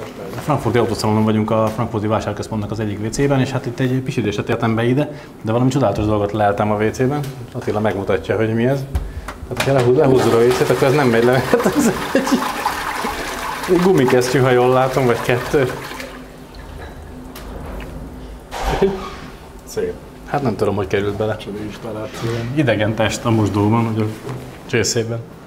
A frankfurti autószalonon vagyunk, a frankfurti vásárközpontnak az egyik WC-ben, és hát itt egy pisilésre tértem be ide, de valami csodálatos dolgot leltem a WC-ben. Attila megmutatja, hogy mi ez. Hát, ha lehúzzul a WC-t, akkor ez nem megy le. Hát ez egy gumikesztyű, ha jól látom, vagy kettő. Szép. Hát nem tudom, hogy került bele. Idegen test a mosdóban, vagy a csészében.